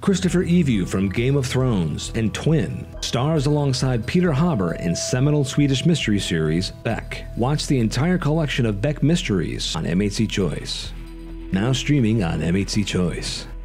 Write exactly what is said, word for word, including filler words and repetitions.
Christopher H I V J U from Game of Thrones and Twin stars alongside Peter HABER in seminal Swedish mystery series Beck. Watch the entire collection of Beck mysteries on M H C Choice. Now streaming on M H C Choice.